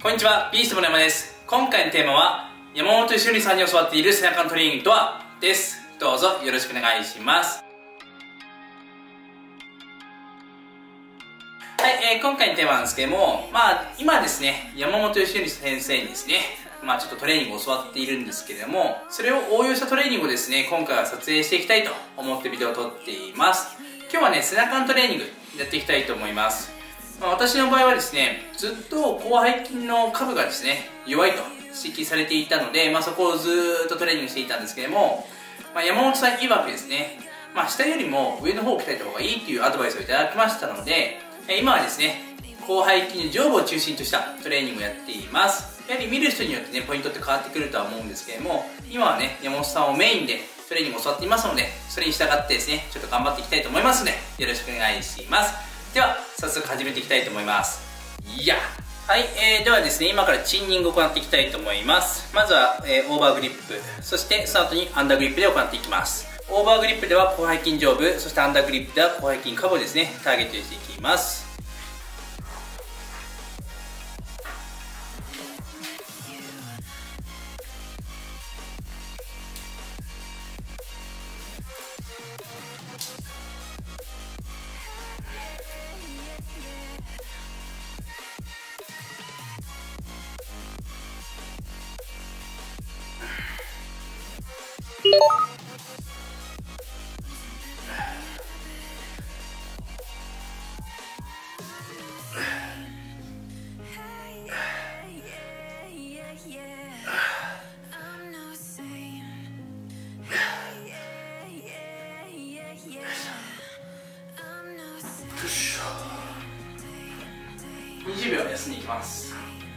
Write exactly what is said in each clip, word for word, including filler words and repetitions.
こんにちは、ビーストの山です。今回のテーマは、山本修理さんに教わっている背中のトレーニングとはです。どうぞよろしくお願いします。はい、えー、今回のテーマなんですけども、まあ、今ですね、山本修理先生にですね、まあちょっとトレーニングを教わっているんですけれども、それを応用したトレーニングをですね、今回は撮影していきたいと思ってビデオを撮っています。今日はね、背中のトレーニングやっていきたいと思います。まあ、私の場合はですね、ずっと広背筋の下部がですね、弱いと指摘されていたので、まあ、そこをずーっとトレーニングしていたんですけれども、まあ、山本さん曰くですね、まあ、下よりも上の方を鍛えた方がいいというアドバイスをいただきましたので、今はですね、広背筋の上部を中心としたトレーニングをやっています。やはり見る人によってね、ポイントって変わってくるとは思うんですけれども、今はね、山本さんをメインでトレーニングを教わっていますので、それに従ってですね、ちょっと頑張っていきたいと思いますので、よろしくお願いします。では、早速始めていきたいと思います。いやはい、えー、ではですね、今からチンニングを行っていきたいと思います。まずは、えー、オーバーグリップ、そしてその後にアンダーグリップで行っていきます。オーバーグリップでは広背筋上部、そしてアンダーグリップでは広背筋下部をですね、ターゲットにしていきます。にじゅうびょう休んでいきます。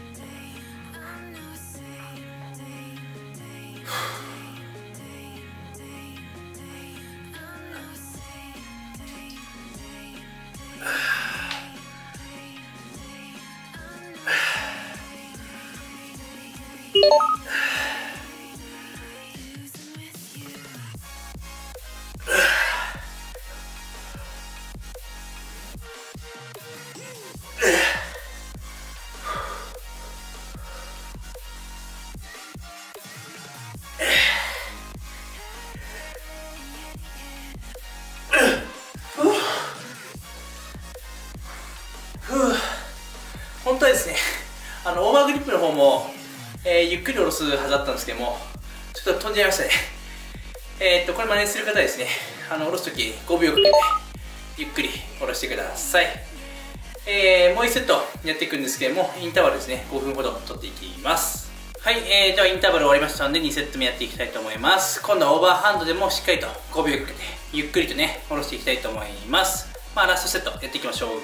本当はですね、あのオーバーグリップの方も、えー、ゆっくり下ろすはずだったんですけども、ちょっと飛んじゃいましたね。えー、っとこれ真似する方はですね、あの下ろすときごびょうかけてゆっくり下ろしてください。えー、もういちセットやっていくんですけども、インターバルですね、ごふんほど取っていきます。はい、えー、ではインターバル終わりましたのでにセット目やっていきたいと思います。今度はオーバーハンドでもしっかりとごびょうかけてゆっくりとね下ろしていきたいと思います。まあラストセットやっていきましょう。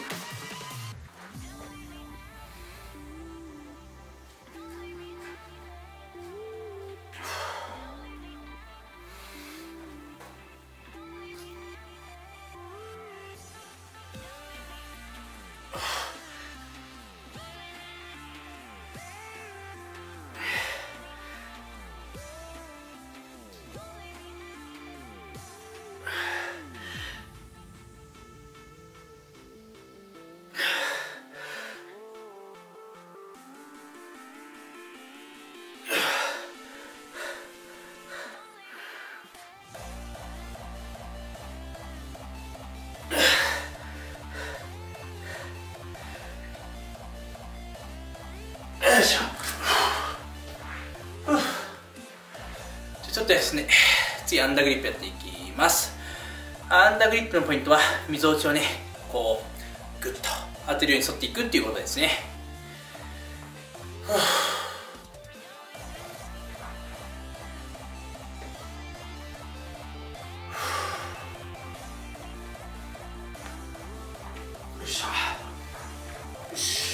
よいしょ。ちょっとですね、次アンダーグリップやっていきます。アンダーグリップのポイントはみぞおちをね、こうグッと当てるように沿っていくっていうことですね。よいしょ。よし。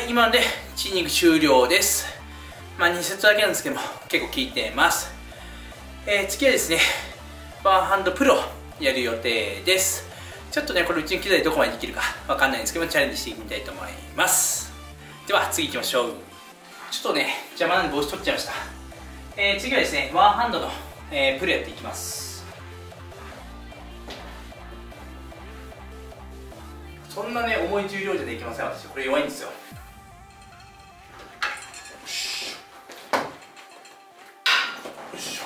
今のでいちイニング終了です。まあにセットだけなんですけども結構効いてます。えー、次はですねワンハンドプロやる予定です。ちょっとねこれうちの機材でどこまでできるかわかんないんですけどもチャレンジしてみたいと思います。では次行きましょう。ちょっとね邪魔なんで帽子取っちゃいました。えー、次はですねワンハンドの、えー、プロやっていきます。そんなね重い重量じゃできません。私これ弱いんですよ。よいしょ。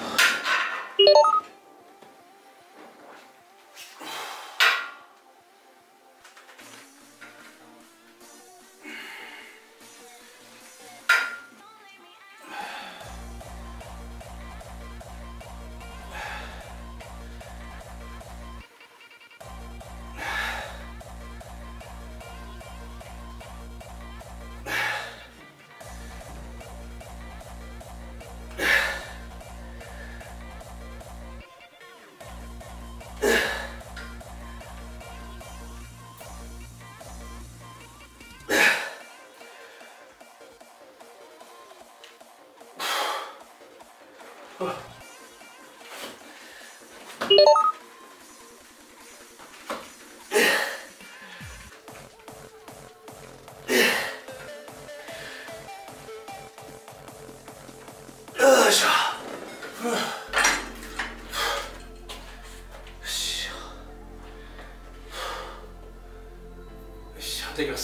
よいしょ。よいしょ。いただきます。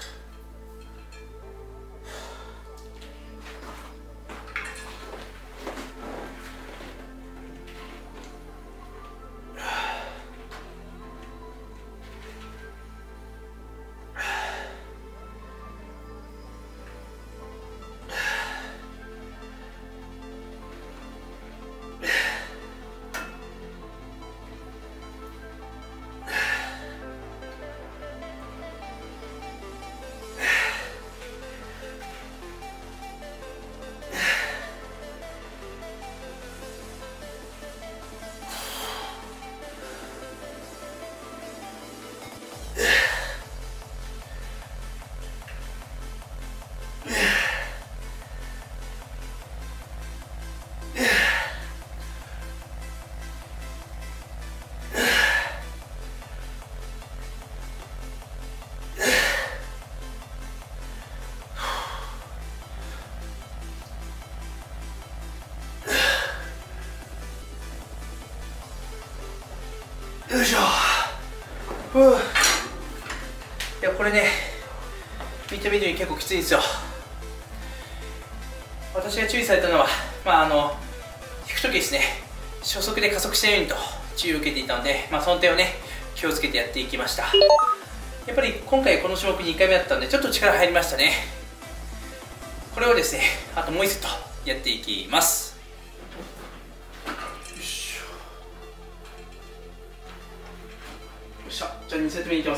よいしょ。ふう。いやこれね見てみるに結構きついんですよ。私が注意されたのはまああの引く時ですね初速で加速しないようにと注意を受けていたので、まあ、その点をね気をつけてやっていきました。やっぱり今回この種目にいっかいめだったのでちょっと力入りましたね。これをですねあともういちセットやっていきます。じゃあにセット目いきます。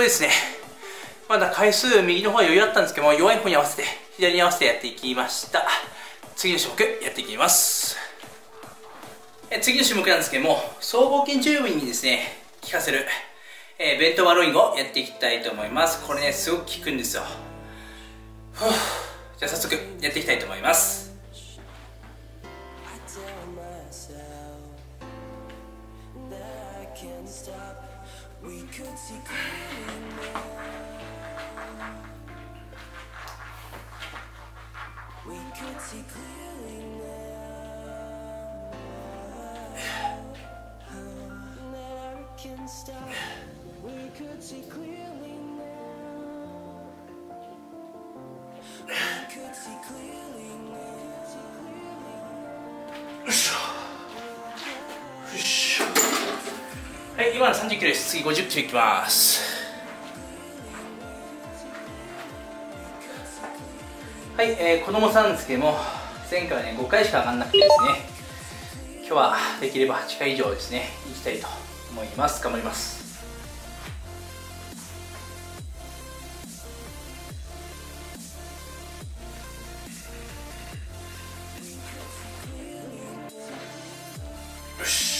ですね、まだ回数右の方は余裕あったんですけども、弱い方に合わせて左に合わせてやっていきました。次の種目やっていきます。え次の種目なんですけども、僧帽筋十分にですね効かせる、えー、ベントバロインをやっていきたいと思います。これねすごく効くんですよ。ふう、じゃあ早速やっていきたいと思います。はい、今のさんじゅっキロです。次ごじゅっキロいきます。はい、えー、子供さんですけども、前回はねごかいしか上がらなくてですね、今日はできればはちかい以上ですねいきたいと思います。頑張ります。よし。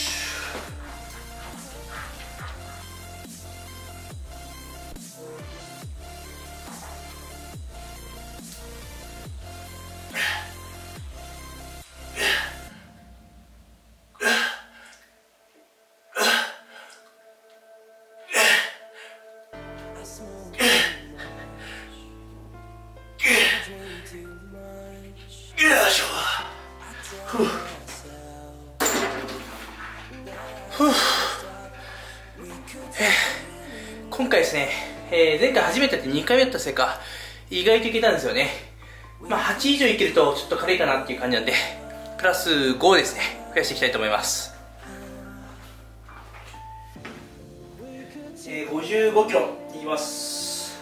今回ですね、えー、前回初めてやってにかいめやったせいか意外といけたんですよね。まあはち以上いけるとちょっと軽いかなっていう感じなんで、プラスごですね増やしていきたいと思います。えー、ごじゅうごキロいきます。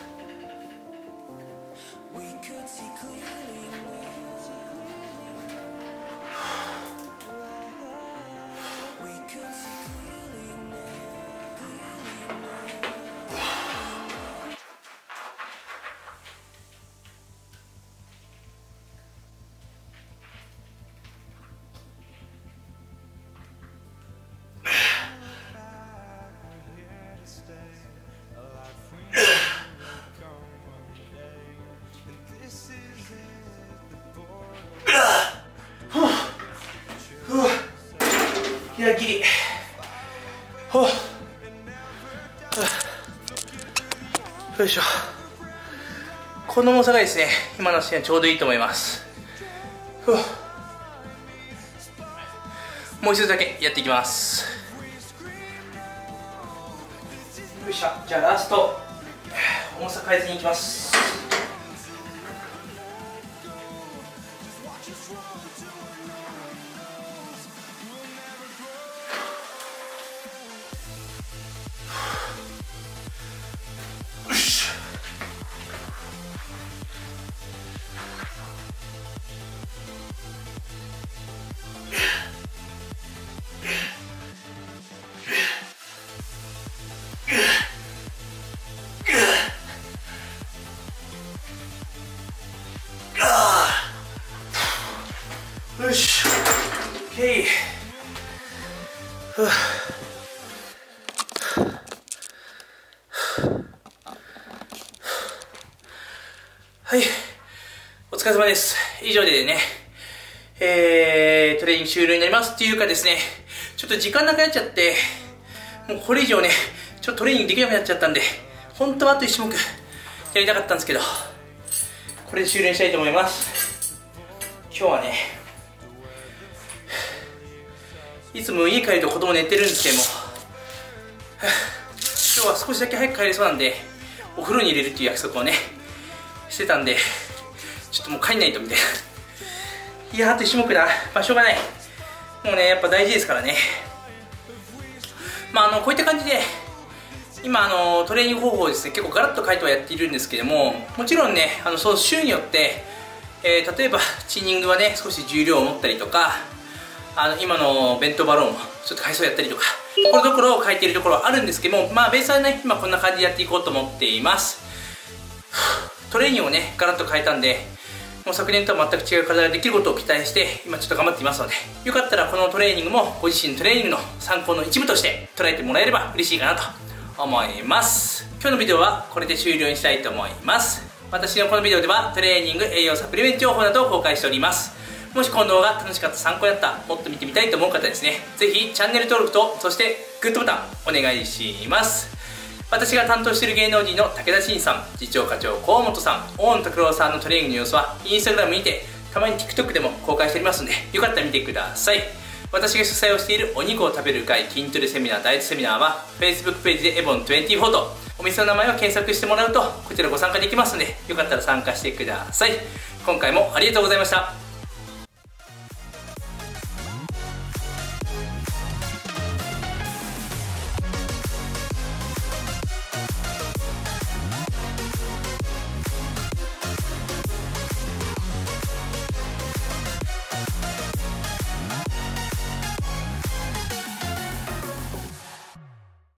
いやギリ。ほう、よいしょ。この重さがですね今の姿勢はちょうどいいと思います。ふう、もう一つだけやっていきます。よいしょ。じゃあラスト重さ変えずにいきます。よし、オッケー。ふう、はい、お疲れ様です。以上でね、えー、トレーニング終了になりますっていうかですね、ちょっと時間なくなっちゃって、もうこれ以上ね、ちょっとトレーニングできなくなっちゃったんで、本当はあといち種目やりたかったんですけど、これで終了にしたいと思います。今日はね、いつも家帰ると子供寝てるんですけども、今日は少しだけ早く帰れそうなんで、お風呂に入れるっていう約束をねしてたんで、ちょっともう帰んないとみたいな。いや、あといち種目だ。まあしょうがない、もうねやっぱ大事ですからね。まああのこういった感じで今あのトレーニング方法をですね結構ガラッと変えてはやっているんですけども、もちろんねあのその週によって、えー、例えばチーニングはね少し重量を持ったりとか、あの今のベントバローンもちょっと回数やったりとかところどころ書いているところはあるんですけども、まあベースはね、今こんな感じでやっていこうと思っています。トレーニングをね、ガラッと変えたんで、もう昨年とは全く違う体ができることを期待して、今ちょっと頑張っていますので、よかったらこのトレーニングもご自身のトレーニングの参考の一部として捉えてもらえれば嬉しいかなと思います。今日のビデオはこれで終了にしたいと思います。私のこのビデオではトレーニング、栄養サプリメント情報などを公開しております。もしこの動画楽しかった、参考になった、もっと見てみたいと思う方ですね、ぜひチャンネル登録と、そしてグッドボタンお願いします。私が担当している芸能人の武田真さん、次長課長河本さん、大野拓郎さんのトレーニングの様子はインスタグラムにて、たまに TikTok でも公開しておりますので、よかったら見てください。私が主催をしているお肉を食べる会筋トレセミナー、ダイエットセミナーは Facebook ページでエボンにじゅうよんとお店の名前を検索してもらうとこちらご参加できますので、よかったら参加してください。今回もありがとうございました。